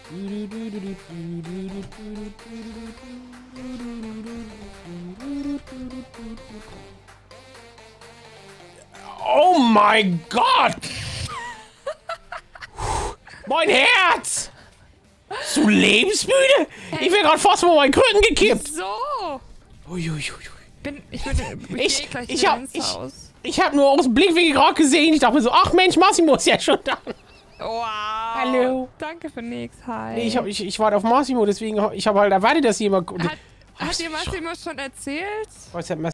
Oh mein Gott! Mein Herz! Bist du lebensmüde? Hey. Ich wäre gerade fast vor meinen Krücken gekippt. So. Uiuiui. Ich hab nur aus dem Blickwinkel gerade gesehen. Ich dachte mir so, ach Mensch, Massimo ist ja schon da. Wow. Hallo. Danke für nix. Hi. Nee, ich warte auf Massimo, deswegen ich habe halt erwartet, dass jemand... Hat dir Massimo schon erzählt? Was hat Massimo